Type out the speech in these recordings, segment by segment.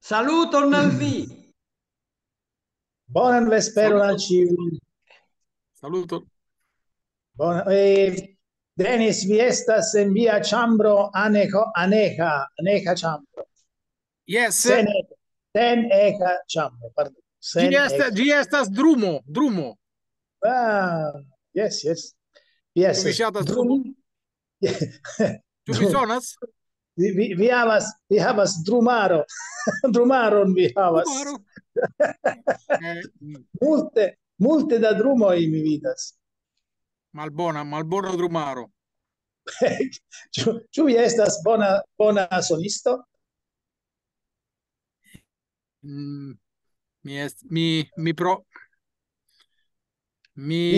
Saluton al vi. Bonan vesperon al Saluto, ĉiuj. saluto. Denis, vi estas en via ĉambro aneja ĉambro. Yes, Sen eka ĉambro, pardon. Sen eka. ĝi estas drumo, drumo. Ah, yes, yes. Yes, Ĉu vi ŝatas drum. drumon? Ĉu vi sonas? Vi havas drumaro. Drumaron vi havas. Drumaro. Multe da drumoj mi vidas. Malbona drumaro. Ĉu vi estas bona sonisto? Vi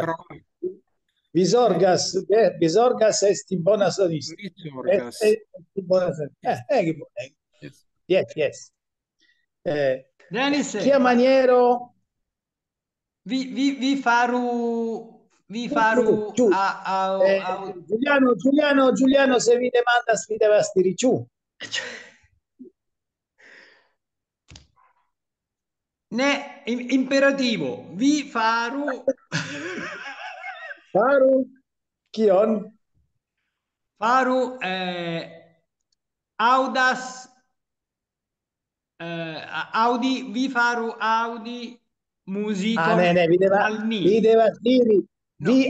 zorgas esti bona sonisto. Mi zorgas. Esti bona sonisto. Yes. Yes, yes. Denis, Kia maniero vi faru Ĉu? Giuliano, se vi demandas, vi devas diri ĉu. ne imperativo. Vi faru Faru kion? faru audas audi vi faru audi musico Ne, al ni. vi devas diri No. vi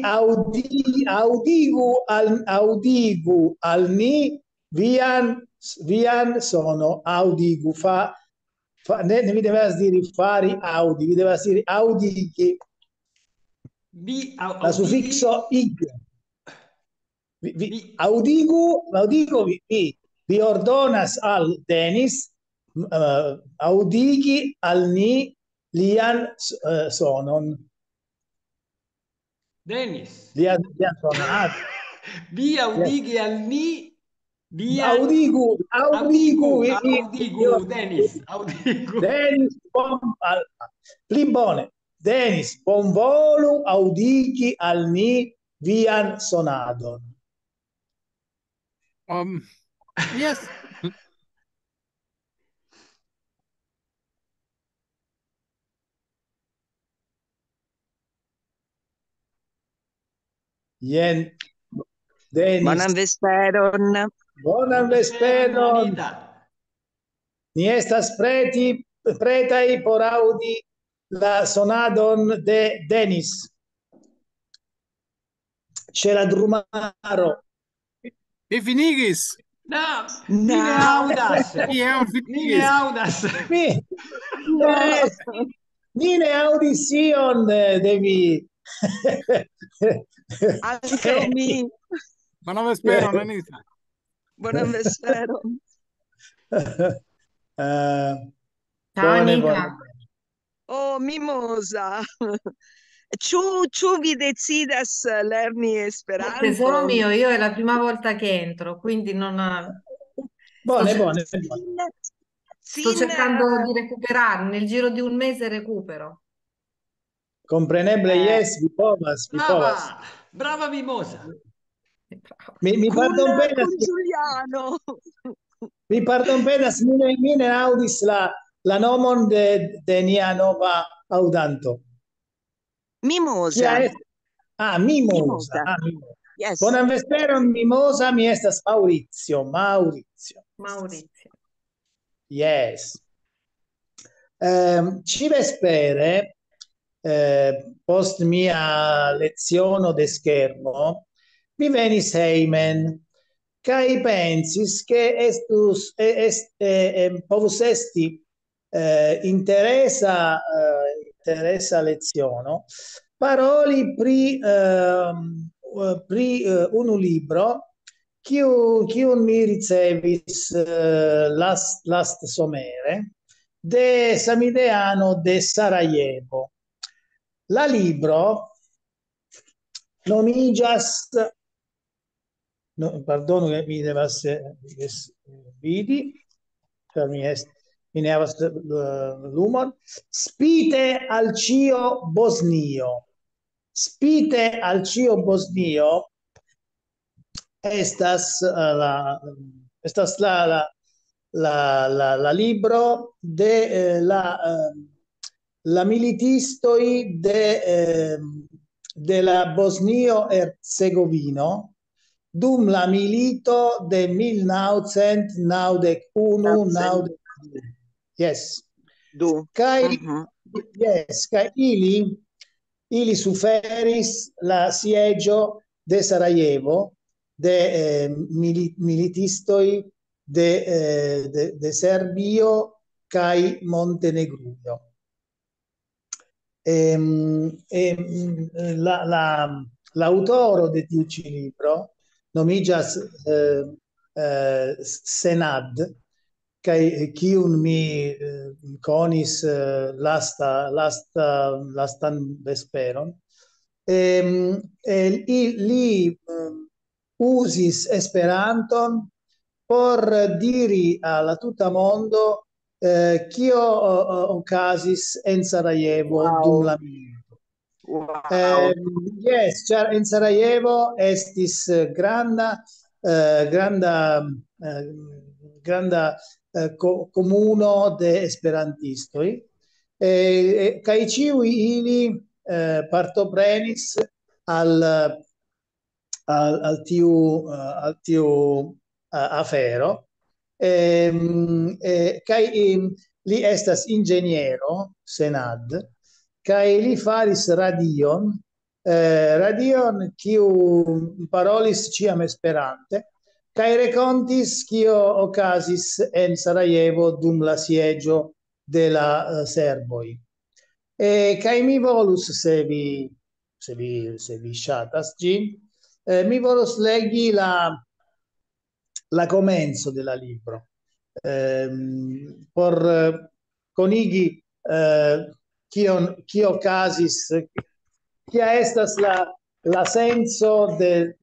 audigu al ni vian sono, audigu ne vi devas diri fari audi, vi devas diri audigi. La suffixo ig. Audigu, vi ordonas al Denis audigi al ni lian sonon. Denis. Lian sonon. Vi audigi al ni Audigu, Denis, audigu. Denis, pli bone. Denis, bonvolu audigi al ni vian sonadon. Yes. Jen, Denis. Bonan vesperon. Bonan vesperon. Ni estas pretaj por aŭdi la sonadon de Denis. Ĉe la drumaro. Mi finigis. No, mi ne audas. Mi ne audas. Mi ne audis ion de vi. Anche mi. Bonan vesperon, Anita. Bonan vesperon. Ciao Anita. Oh, Mimosa. Ciu vi decidas lerni Esperanto? Tesoro mio, io è la prima volta che entro, quindi non... Buone. Sto cercando di recuperare, nel giro di un mese recupero. Compreneble, yes, vi povas. Brava Mimosa. Mi pardonpedas, Giuliano. Mi pardonpedas, mi ne audis la nomon de nia nova audanto. Mimosa. Mimosa. Yes. Bonan vesperon, Mimosa, mi estas Maurizio. Yes. Ĉi-vespere, post mia leziono de schermo, mi venis hejmen kaj pensis che povus esti interesa leziono paroli pri unu libro kiun mi ricevis last somere de Samideano de Sarajevo. La libro nomiĝas, pardonu che mi devas vidi, mi ne havas lumon, Spite al ĉio Bosnio. Spite al ĉio Bosnio estas la la libro de la militistoi de la Bosnio-Herzegovino dum la milito de 1991-92. Yes. Kai, yes, kai ili suferis la sieggio de Sarajevo de militistoi de Serbio kai Montenegro. L'autoro de tiu ĉi libro nomiĝas Senad, kaj kiun mi konis lastan vesperon. Li usis Esperanton por diri alla tuta mondo kio okazis en Sarajevo dum la milito. Yes, ĉar en Sarajevo estis granda komuno de esperantistoj, kaj ĉiuj ili partoprenis al tiu afero. Kaj li estas inĝeniero, Senad, kaj li faris radion kiu parolis ĉiam esperante, kaj renkontis kio okazis en Sarajevo dum la sieĝo de la serboj. Kaj mi volus, se vi ŝatas ĝin, mi volus legi la komenco de la libro, por konigi kio okazis, kia estas la senco de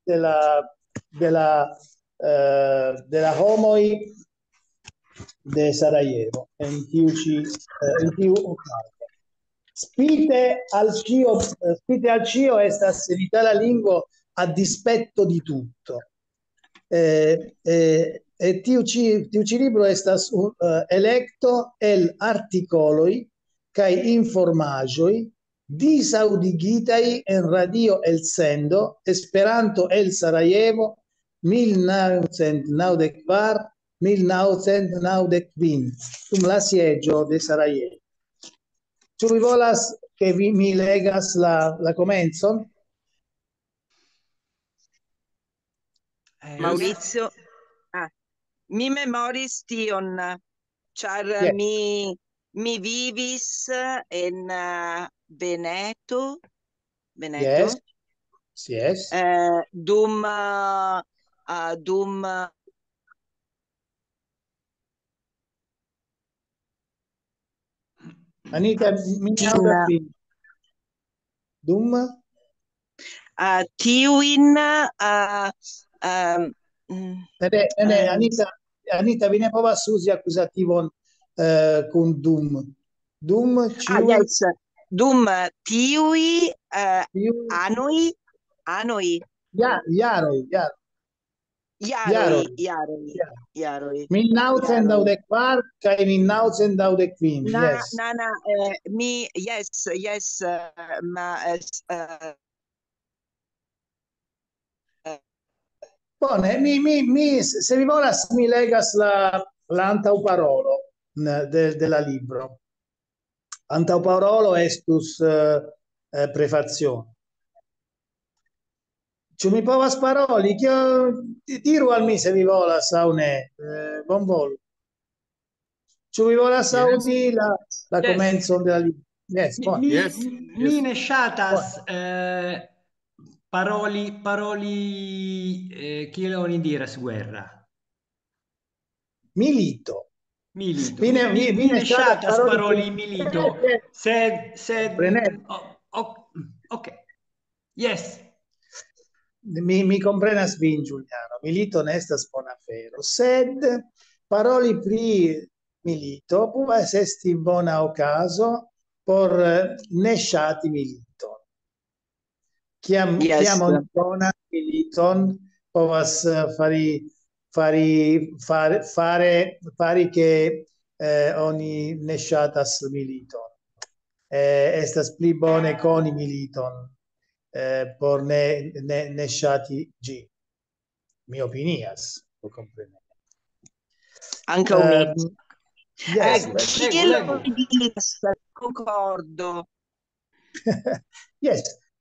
la homoj de Sarajevo en tiu okazo. Spite al cio estas en itala lingvo a dispetto di tutto. Tiu ĉi libro estas elekto el artikoloj kaj informaĵoj disaudigitaj en radio elsendo Esperanto el Sarajevo 1994-1995 dum la sieĝo de Sarajevo. Ĉu vi volas ke mi legas la komencon? Maurizio, mi memoris tion, ĉar mi vivis en Veneto. Yes. Dum Anita, mi aŭdas vin. Dum tiujn Anita, vi ne povas uzi akuzativon kun dum. Dum ĉiuj. Yes. Dum tiuj anoj. Jaroj. 1994 kaj 1995. Yes. Yes. Bone, se vi volas, mi legas la antaŭparolo de la libro. Antaŭparolo estus prefacio. Ĉu mi povas paroli? Diru al mi se vi volas aŭ ne. Bonvolu. Ĉu vi volas aŭdi la komencon de la libro? Yes, mi ne ŝatas paroli kiel oni diras guerra. Milito. Mi ne ŝatas paroli milito, sed ok. Yes. Mi komprenas vin, Giuliano. Milito ne estas bona afero, sed paroli pri milito povas esti bona okazo por ne ŝati militon. Kiam oni donas militon, povas fari fari che oni nesciatas militon. Estas pli bone coni militon por nesciati gi. Mi opinias, lo comprendo. Anche un yes, chi lo diras, concordo. Yes,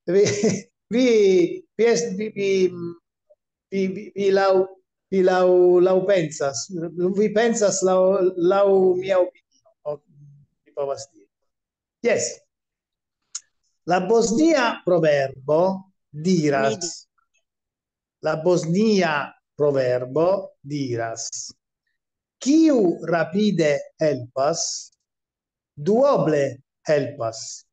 lau pensas, vi pensas lau mia opinio, mi povas diri. Yes, la Bosnia proverbo diras, la Bosnia proverbo diras, kiu rapide helpas, duoble helpas.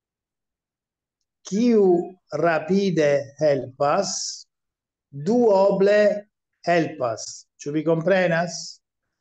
Kiu rapide helpas, duoble helpas. Ĉu vi komprenas?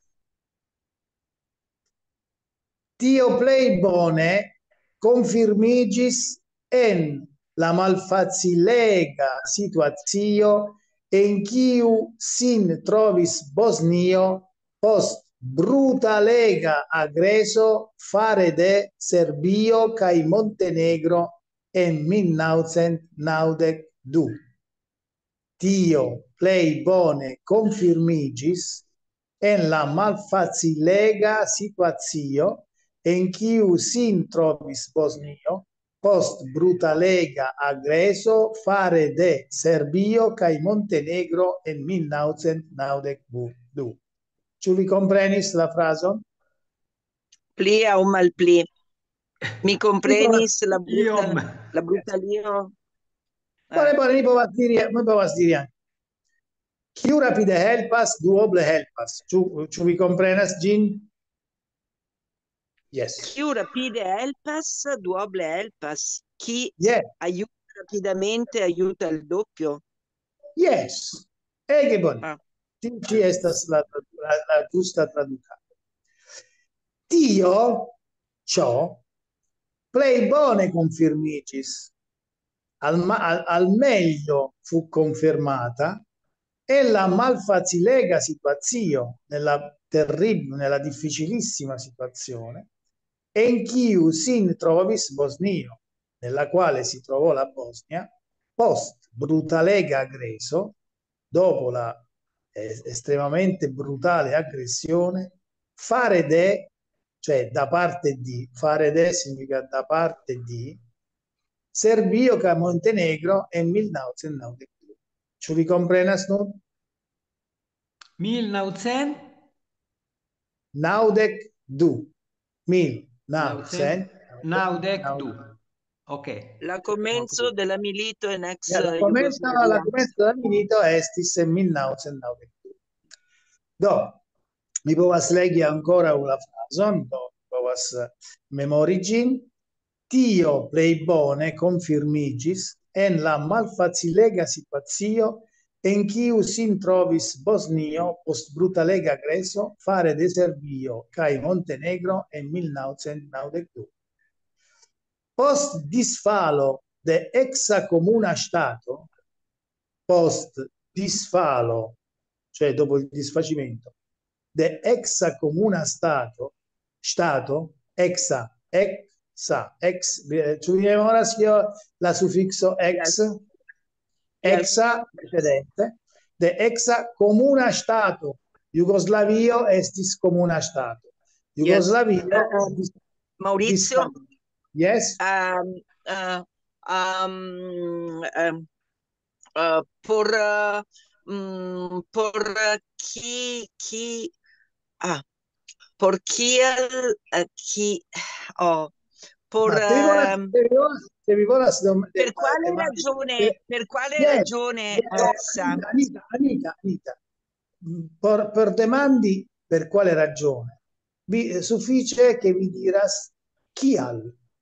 Tio plej bone konfirmiĝis en la malfacilega situacio en kiu sin trovis Bosnio post brutalega agreso fare de Serbio kaj Montenegro en 1992. Tio plej bone konfirmiĝis en la malfacilega situacio en kiu sin trovis Bosnio post brutalega agreso fare de Serbio kaj Montenegro en 1992. Ĉu vi komprenis la frazon? Pli aŭ malpli. Mi komprenis la brutalio. Bone, mi povas diri anche. Kiu rapide helpas, duoble helpas. Ĉu vi komprenas ĝin? Yes. Kiu rapide helpas, duoble helpas. Chi aiuta rapidamente aiuta il doppio. Yes. Ege bone. Ci estas la giusta traducado. Tio, ciò, plej bone confirmiĝis. Al meglio fu confermata e la malfacilega situazione, nella difficilissima situazione in cui sin trovis Bosnio, nella quale si trovò la Bosnia, post brutalega aggreso, dopo la estremamente brutale aggressione, fare de, cioè da parte di, fare de significa da parte di, Serbio ca Montenegro en 1992. Ĉu vi komprenas nun? 1992. 1992. Ok. La comenzo della milito en ex la comenzo della milito estis en 1992. Do, mi povas legi ancora una frazon, do mi povas memori ĝin. Tio plej bone konfirmiĝis en la malfacilega situacio en kiu sin trovis Bosnio post brutalega agreso fare de Serbio kaj Montenegro en 1992. Post disfalo de exa comuna stato, post disfalo, cioè dopo il disfacimento, de exa comuna stato, exa, ĉu vi memoras la suffikso ex? Exa precedente, de exa comuna stato. Jugoslavio estis comuna stato. Jugoslavio Maurizio? Yes? Por kiel per quale ragione essa? Anita, per demandi per quale ragione? Suffice che vi diras kial.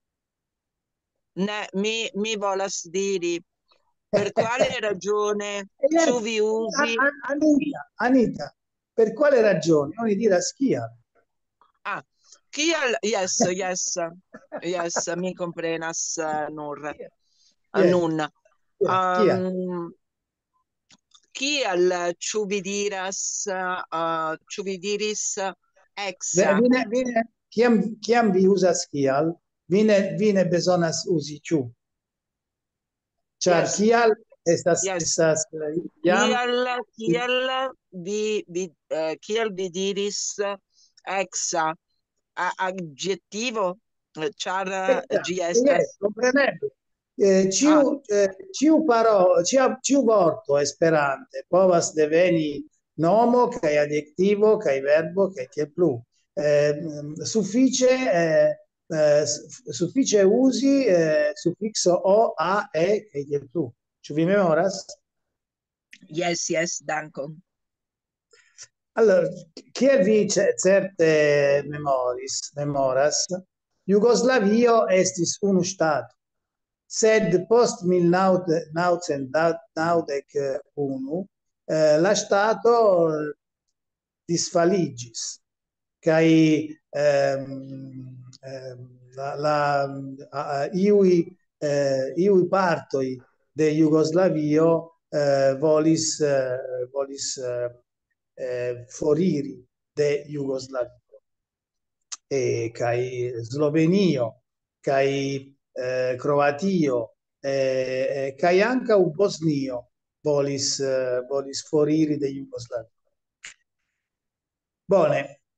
Mi volas diri per quale ragione tu vi usi? Anita, per quale ragione? Non diras kial. Kial, yes, mi comprenas nur. Nun. kiel ĉu vi diris exa? Kiam vi uzas kial, vi ne bezonas uzi ĉu. Ĉar kial estas jam kiel vi diris exa adjektivo, ĉar ĝi estas kompreneble. Ĉiu vorto esperante povas deveni nomo kaj adjektivo kaj verbo kaj tiel plu. Sufiĉe uzi sufikso o, a, e kaj tiel plu. Ĉu vi memoras? Yes, dankon. Allora, kiel vi certe memoras, Jugoslavio estis unu ŝtato. Sed post 1991 la ŝtato disfaliĝis kaj iuj partoj de Jugoslavio volis foriri de Jugoslavio. Kaj Slovenio kaj Kroatio kaj ankaŭ Bosnio volis foriri de Jugoslavio. Bone,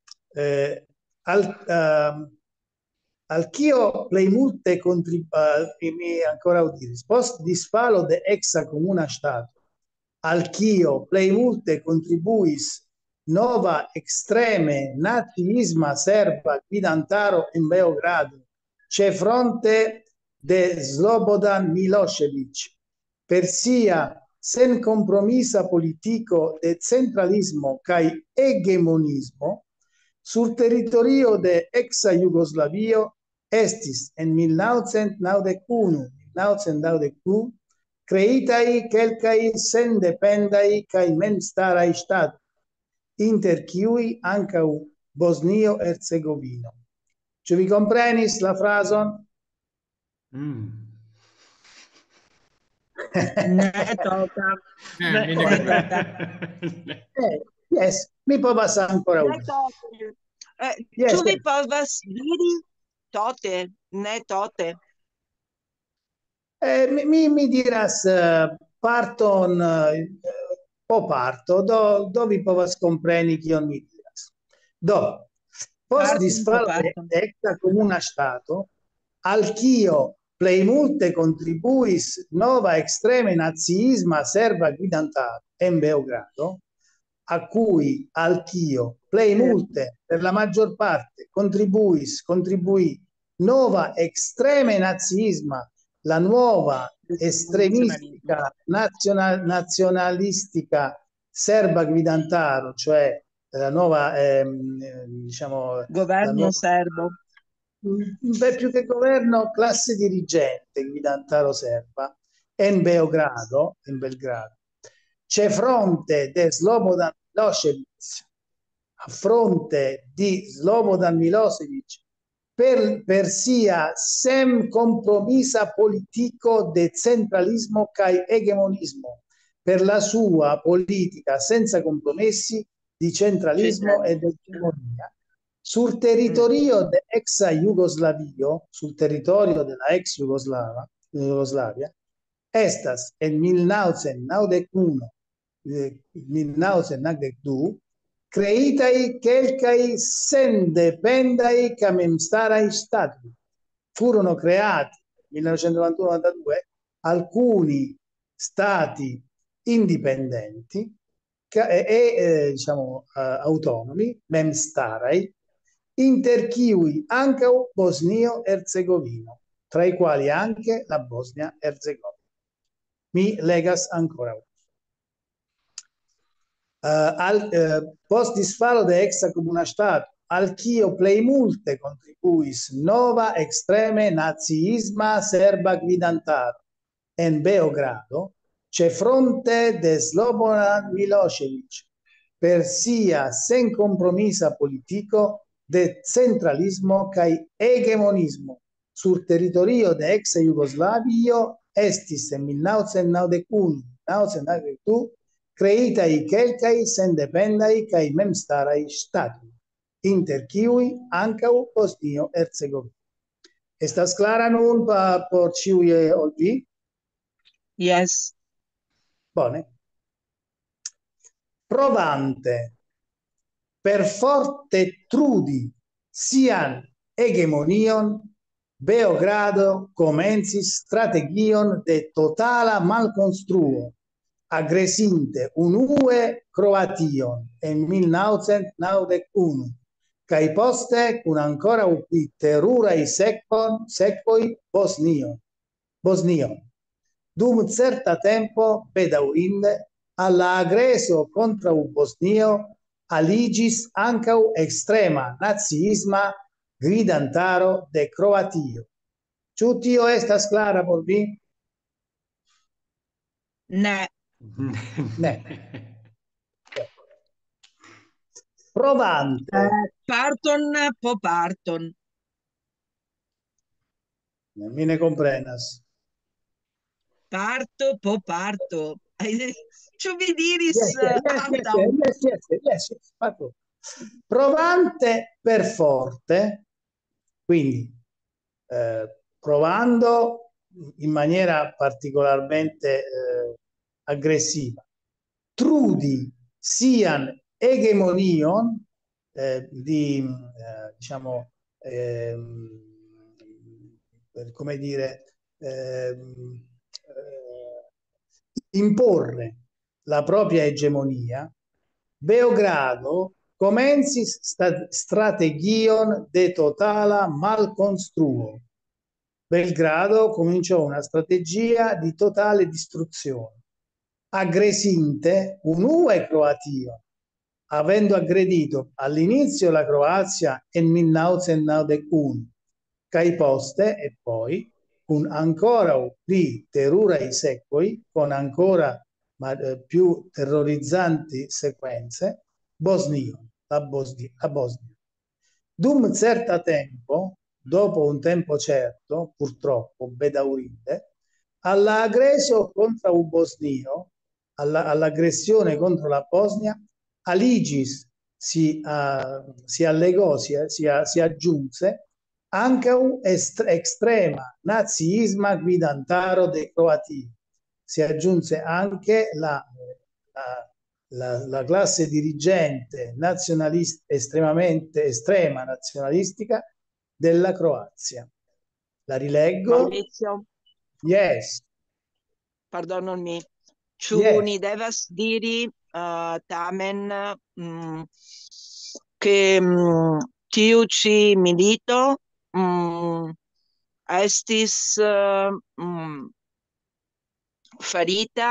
al kio plej multe mi ankoraŭ diris, post disfalo de eksa komuna ŝtato, al kio plej multe kontribuis nova ekstreme naciisma serba gvidantaro en Beogrado ĉe fronte de Slobodan Milošević per sia senkompromisa politiko de centralismo kaj hegemonismo sur teritorio de eksa Jugoslavio estis en 1991-1992 kreitaj kelkaj sendependaj kaj memstaraj ŝtatoj, inter kiuj ankaŭ Bosnio-Hercegovino. Ĉu vi komprenis la frazon? Ne tota. Yes, mi povas ankoraŭ. Ĉu vi povas diri tote, ne tote? Mi diras parton po parto, do vi povas kompreni kion mi diras. Do, post disfalo de eksa komuna ŝtato, al kio plej multe kontribuis nova ekstreme naciisma serba gvidantaro en Beogrado, al kio plej multe, per la maggior parte, contribuì nova extreme nazisma, la nuova estremistica nazionalistica serba gvidantaro, cioè la nuova governo serbo. Più che governo, classe dirigente gvidantaro serba in Belgrado, c'è fronte di Slobodan Milošević, a fronte di Slobodan Milošević per sia sem compromisa politico de centralismo kaj hegemonismo, per la sua politica senza compromessi di centralismo ed egemonia. Sul territorio de exa Jugoslavio, sul territorio della ex Jugoslavia, estas en 1991-1992 creitaj kelkaj sendependaj kaj memstaraj stati. Furono creati nel 1991-92 alcuni stati indipendenti e autonomi, memstaraj, inter kiuj ankaŭ Bosnio-Hercegovino, tra i quali anche la Bosnia-Herzegovina. Mi legas ancora. Post disfalo de exa comuna stato, al kio plej multe contribuis nova extreme naziisma serba gvidantaro en Beogrado, ĉe fronte de Slobodan Milošević, per sia senkompromisa politiko de centralismo kaj hegemonismo sur territorio de ex Jugoslavio estis en 1991-1992 creitai kelkai sendependai kai memstarai stati, inter kiui ancau Bosnio Herzegovina. Estas clara nun por ciui olvi? Yes. Bone. Provante per forte trudi sian hegemonion, Beogrado comencis strategion de totala malconstruo, agresinte unue Croation en 1991, kai poste kun ancora pli teruraj sekvoj Bosnio. Dum certa tempo, bedaŭrinde, alla agreso kontraŭ Bosnio aligis ankaŭ ekstrema naciisma gvidantaro de Kroatio. Ĉu tio estas klara por vi? Ne. Ne. Provante. Parton po parton. Mi ne comprenas. Parto po parto. Ĉu vi diris yes. Provante per forte, quindi provando in maniera particolarmente aggressiva. Trudi sian hegemonion diciamo come dire imporre la propria egemonia, Beogrado comencis strategion de totala malconstruo. Belgrado cominciò una strategia di totale distruzione, aggresinte unue Croatio, avendo aggredito all'inizio la Croazia nel 1991, kai poste e poi con ancora più teruraj sekvoj, con ancora più terrorizzanti sequenze, la Bosnia. Dum certa tempo, dopo un tempo certo, purtroppo, bedaurinde, all'aggreso contro Bosnio, all'aggressione contro la Bosnia, Aligis si allegò, si aggiunse anche un estrema nazisma gvidantaro de Croatia. Si aggiunse anche la classe dirigente nazionalista, estremamente estrema nazionalistica della Croazia. La rileggo? Maurizio? Yes. Pardonami. Ĉu ni devas diri tamen che tiu ĉi milito estis farita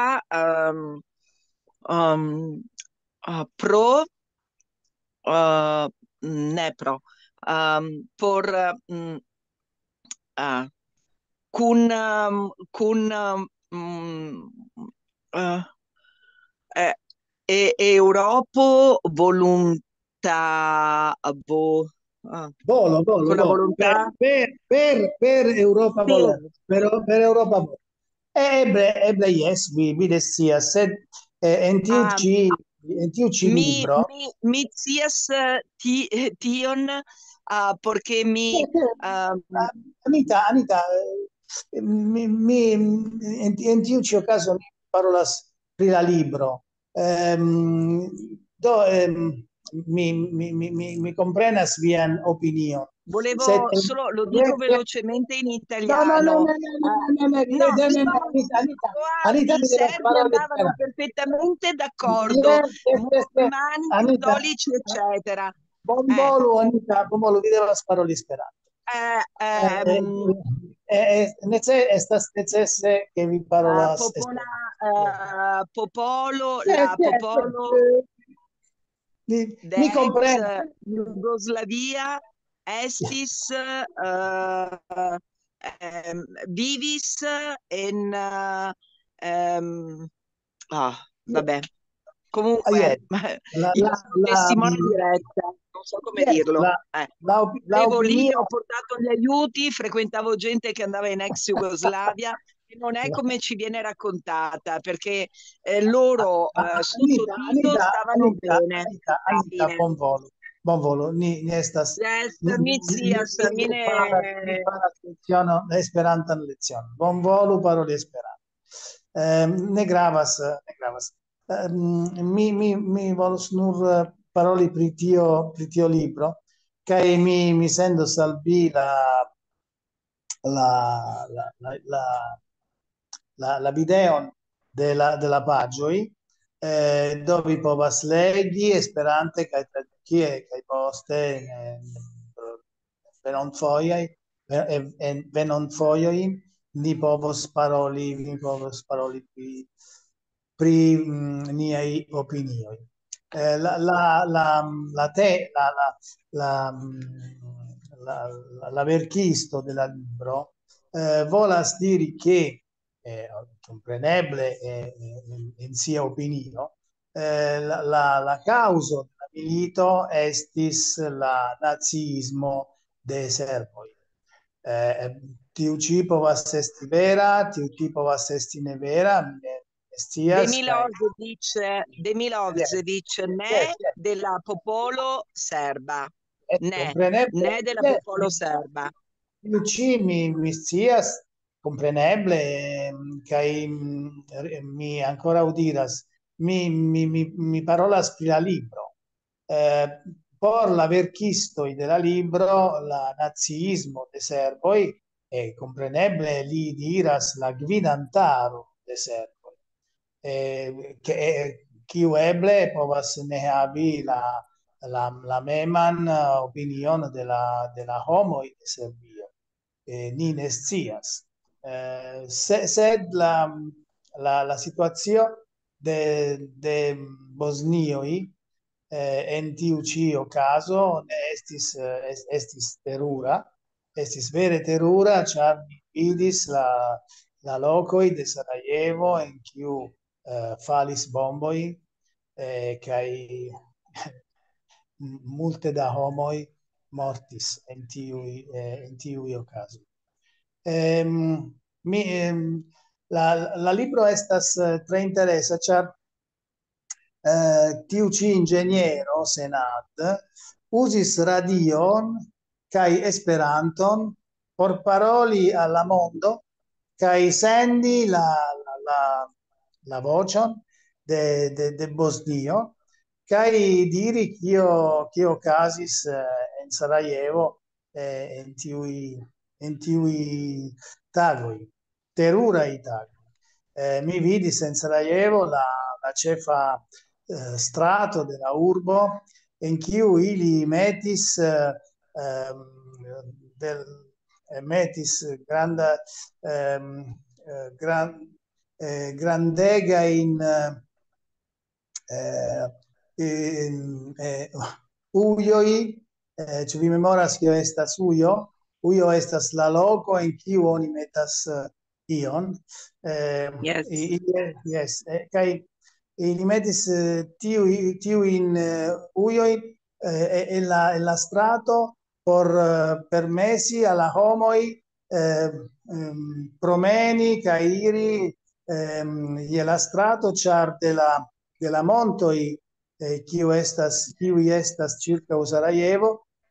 pro ne pro por kun Europo volontà Volo, con la volontà per Europa volo, per Europa volo. Eble yes, vi desia, sed en tiu ci libro mi scias tion porque mi Anita, en tiu ci okazo mi parolas pri la libro. Mi comprenas vian opinion. Volevo solo, lo dico velocemente in italiano. Anita, I serbi andavano perfettamente d'accordo, musulmani, cattolici, eccetera. Bombolo, Anita, Bombolo, vi devas paroli Esperanto. Estas necese che vi parolas popolo, mi comprendo. Jugoslavia estis vivis in vabbè, comunque io sono testimone diretta, non so come dirlo. Ho portato gli aiuti, frequentavo gente che andava in ex Jugoslavia non è come ci viene raccontata, perché loro sul sottotitolo stavano bene. Anita, buon volo, ni estas, Mi zias, mi ne... mi faras leciono Esperantan leciono. Buon volu paroli Esperanto. Ne gravas, ne gravas. Mi volus nur paroli pri tio libro, kaj mi sendos al vi la videon de la paĝoj, do vi povas legi Esperante kaj traduki kaj poste venonfojoj ni povos paroli pri niaj opinioj. La verkisto de la libro volas diri che compreneble in sia opinio la causa della milito estis la nazismo de serboj. Tiu ci povas esti vera, tiu ci povas esti ne vera, De Milosevic ne della popolo serba, ne della popolo serba. Tiu ci mi scias, compreneble, kaj mi ancora udiras, mi parolas pri la libro. Por la verkistoj de la libro, la nazismo de serboj, compreneble li diras la gvidantaro de serboj, kiu eble povas ne havi la meman opinion de la homoj de Serbio. Ni ne scias. Sed la situacio de Bosnioj en tiu ĉi okazo ne estis terura, estis vere terura, ĉar mi vidis la lokoj de Sarajevo en kiu falis bomboj kaj multe da homoj mortis en tiuj okazoj. La libro estas tre interesa, ĉar tiu ĉi inĝeniero Senad uzis radion kaj Esperanton por paroli al la mondo kaj sendi la vocon de Bosnio kaj diri kio okazis en Sarajevo en tiuj tagoj, teruraj tagoj. Mi vidis en Sarajevo la ĉefa strato de la urbo en kiu ili metis grandega in ujoj, ĉu vi memoras kio estas ujo? Ujo estas la loko en kiu oni metas ion. Yes. Kaj ili metis tiujn ujoj en la strato por permesi al la homoj promeni kaj iri je la strato, ĉar de la montoj kiuj estas ĉirkaŭ Sarajevo,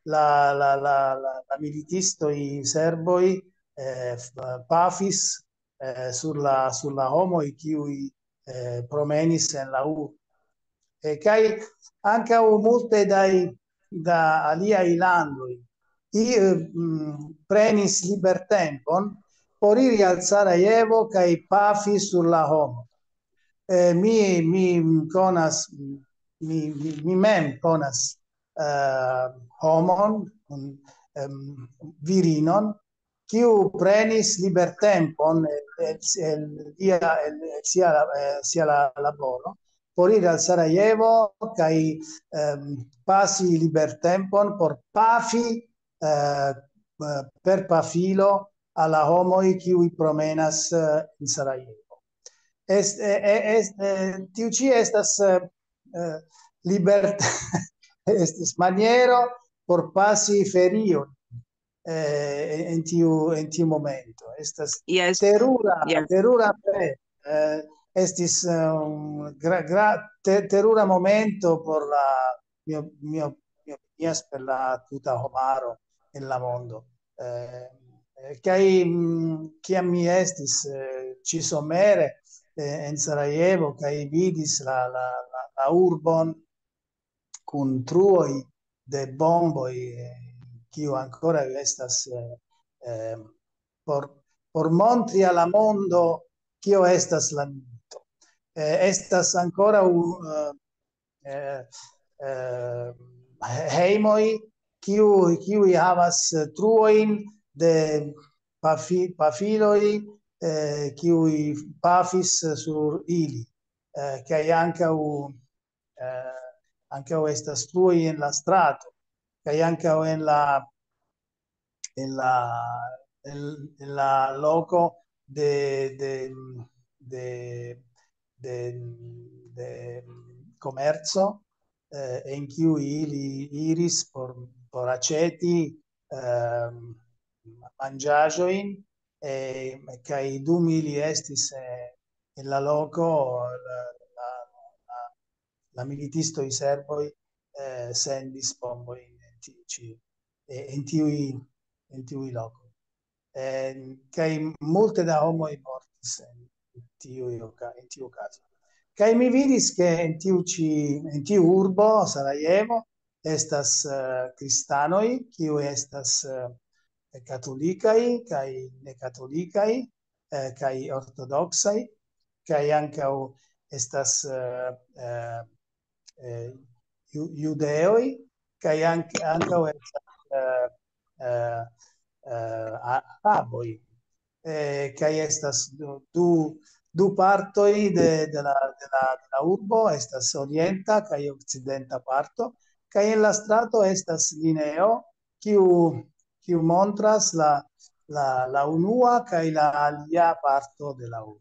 la militistoj serboj pafis sur la homoj kiuj promenis en la urbo. Kaj ankaŭ multe da aliaj landoj prenis libertempon por iri al Sarajevo kaj pafi sur la homo. Mi mem konas homon, virinon, kiu prenis libertempon el sia laboro por iri al Sarajevo kaj pasi libertempon por pafi per pafilo alla homoj kiuj promenas in Sarajevo. Tiu ĉi estas estis maniero por pasi ferion en tiu momento. Estas Yes. terura estis terura momento por la mio opinias per la tuta homaro en la mondo. Kai kiam mi estis ci somere en Sarajevo kai vidis la urbon kun truoi de bomboj kiu ancora estas por montri alla mondo kio estas la milito. Estas ancora hejmoj kiu havas truojn de pafiloj kiu pafis sur ili, kaj ankaŭ estas truoj en la strato, kaj ankaŭ en la loco de comerzo en kiu ili iris por aĉeti manĝaĵojn, kaj dum ili estis en la loko la militistoj serboj sendis bombojn en tiuj lokoj. Kaj multe da homoj mortis en tiu kazo. Kaj mi vidis ke en tiu urbo Sarajevo estas kristanoj kiu estas katolikaj kaj nekatolikaj kaj ortodoksaj, kaj ankaŭ estas judeoj kaj ankaŭ araboj, kaj estas du partoj de la urbo, estas orienta kaj okcidenta parto, kaj en la strato estas lineo kiu montras la unua kaj la alia parto de la urbo.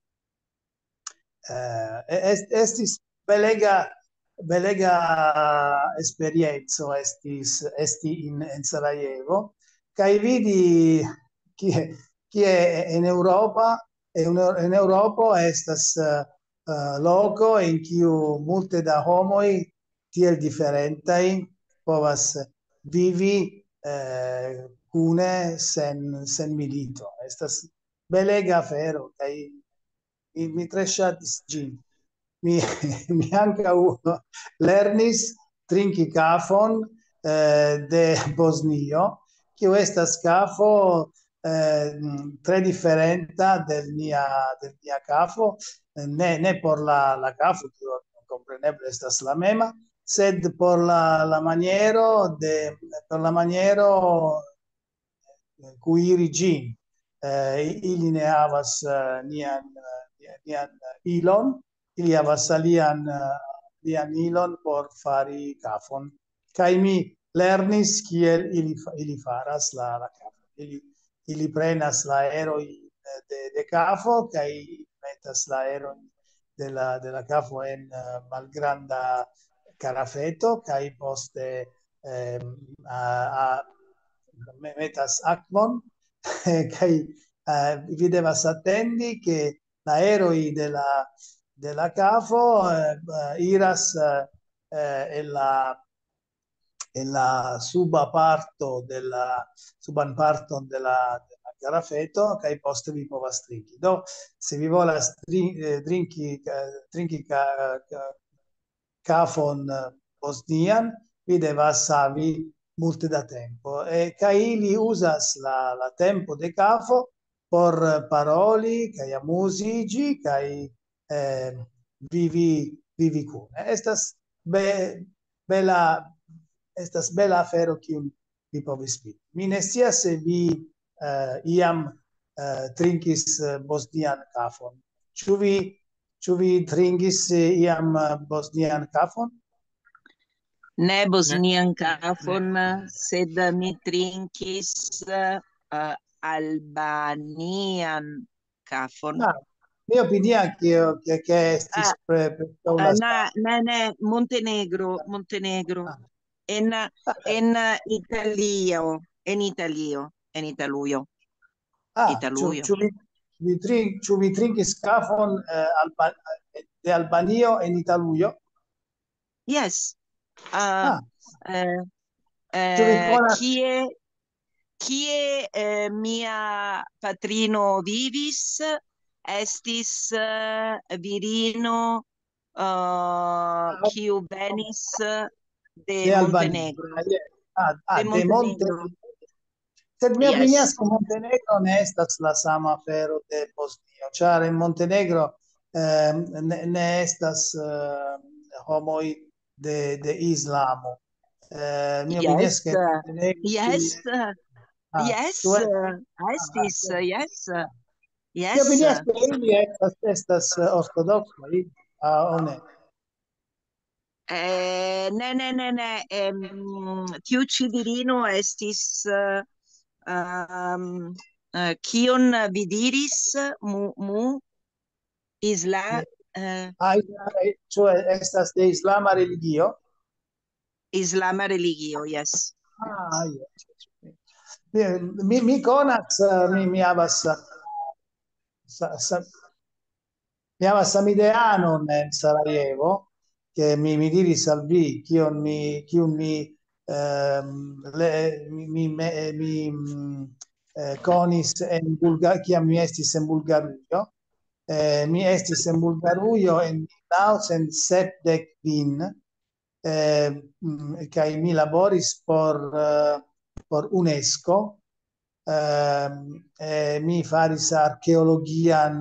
Estis belega esperienzo esti en Sarajevo, kaj vidi kie en Eŭropo estas loko en kiu multe da homoj tiel diferentaj povas vivi kune sen milito. Estas belega afero kaj mi tre ŝatis ĝin. Mi ankaŭ lernis trinki kafon de Bosnio, kiu estas kafo tre diferenta del nia kafo, ne por la kafo, kiu kompreneble estas la mema, sed por la maniero kuiri ĝin. Ili ne havas nian ilon, ili havas alian ilon por fari kafon. Kaj mi lernis kiel ili faras la kafon. Ili prenas la eroj de kafo kaj metas la eroj de la kafo en malgranda karafeto kaj poste metas akvon kaj vi devas atendi ke la eroj de la kafo iras en la suban parton de la karafeto kaj poste vi povas trinki. Do se vi volas trinki kafon bosnian, vi devas havi multe da tempo. Kaj ili uzas la tempo de kafo por paroli kaj amuziĝi kaj vivi kune. Estas bela afero kiun mi povis vidi. Mi ne scias se vi iam trinkis bosnian kafon. Ĉu vi trinkis iam bosnian kafon? Ne bosnian kafon, sed mi trinkis albanian kafon. Mi opinion che estis ne, Montenegro. En Italio. en italio, en italuio. Italuio. Ĉu vi trinkis kafon de Albanio en Italujo? Yes. Ĉu vi konas? Kie mia patrino vivis, estis virino kiu venis de Montenegro. De Montenegro. Sed mi opinias che Montenegro ne estas la sama afero de Bosnio, ĉar en Montenegro ne estas homoj de islamo. Mi opinias che Montenegro Yes. Mi opinias che ili estas ortodoksoj aŭ ne? Ne. Tiu ĉi virino estis kion vi diris? Ĉu estas de islama religio? Islama religio, yes. Mi konas, mi havas samideanon en Sarajevo, che mi diris al vi, kiun mi konis en Bulgario, kiam mi estis en Bulgarujo. Mi estis en Bulgarujo en 1975, kaj mi laboris por UNESCO. Mi faris archeologian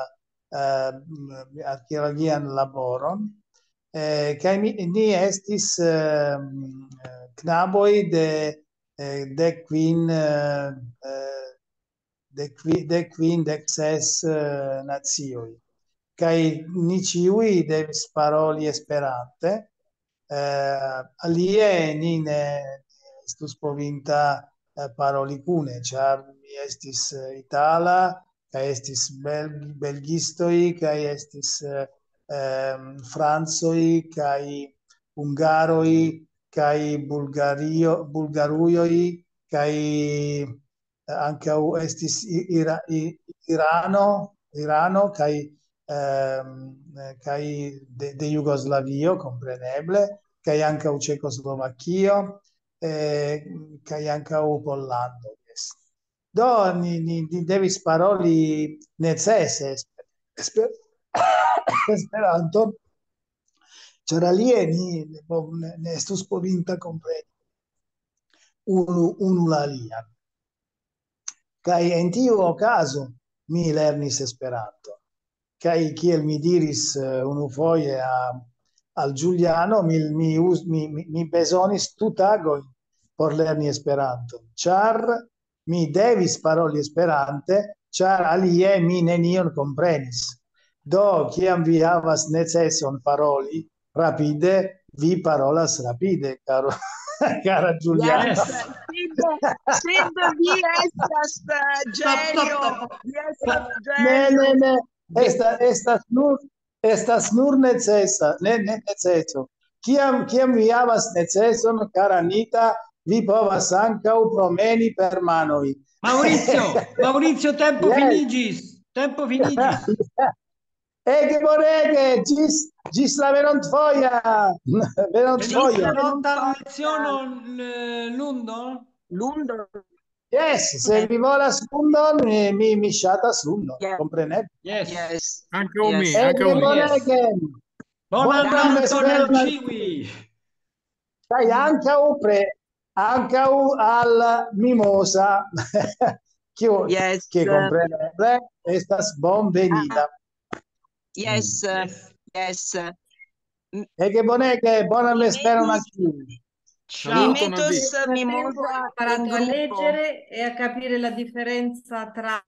laboron. Kaj ni estis knaboj de kvin, dek ses nacioj. Kaj ni ĉiuj devis paroli Esperante. Alie ni ne estus povinta paroli kune, ĉar mi estis itala, kaj estis belgistoj, kaj estis francoj, kaj hungaroj, kaj bulgarujoj, kaj ankaŭ estis Irano, kaj de Jugoslavio, kompreneble, kaj ankaŭ Ĉeĥoslovakio, kaj ankaŭ Pollando. Do ni devis paroli necese Esperanto, ĉar alie ni ne estus povinta kompreni unu la alian. Kaj en tiu okazo mi lernis Esperanto. Kaj kiel mi diris unufoje al Giuliano, mi bezonis 2 tagojn por lerni Esperanto, ĉar mi devis paroli Esperante, ĉar alie mi nenion komprenis. Do, kiam vi havas neceson paroli rapide, vi parolas rapide, cara Giuliano. Sed vi estas genio. Ne. Estas nur necesa, ne neceso. Kiam vi havas neceson, cara Anita, vi povas ankaŭ promeni per manoj. Maurizio, tempo finiĝis. Ege bonege, ĝis la venontfoja. Notan lecionon lundo? Yes, se vi volas lundon, mi ŝatas lundon, kompreneble. Yes. Anche mi. Ege bonege. Bonan dankon al ĉiuj. Kaj ankaŭ al Mimosa, kiu kompreneble estas bonvenita. Yes. Ege bonege, bonan vesperon al ĉiuj. Mi Mimosa imparando a leggere e a capire la differenza tra